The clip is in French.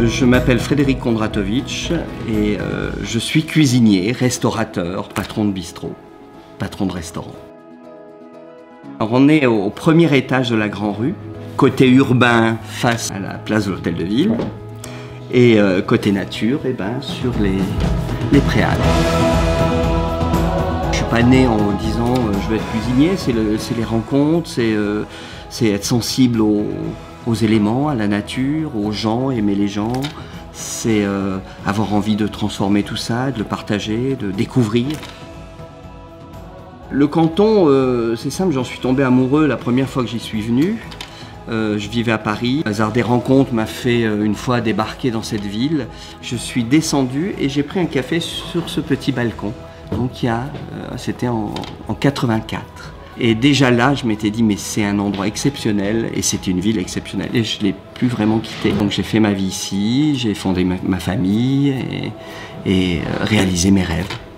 Je m'appelle Frédéric Kondratovic et je suis cuisinier, restaurateur, patron de bistrot, patron de restaurant. Alors on est au premier étage de la Grand Rue, côté urbain face à la place de l'Hôtel de Ville et côté nature, sur les Préalpes. Je suis pas né en disant je vais être cuisinier, c'est les rencontres, c'est être sensible aux éléments, à la nature, aux gens, aimer les gens, c'est avoir envie de transformer tout ça, de le partager, de découvrir. Le canton, c'est simple, j'en suis tombé amoureux la première fois que j'y suis venu. Je vivais à Paris. Le hasard des rencontres m'a fait une fois débarquer dans cette ville. Je suis descendu et j'ai pris un café sur ce petit balcon. Donc c'était en 84. Et déjà là, je m'étais dit, mais c'est un endroit exceptionnel et c'est une ville exceptionnelle. Et je ne l'ai plus vraiment quitté. Donc j'ai fait ma vie ici, j'ai fondé ma famille et réalisé mes rêves.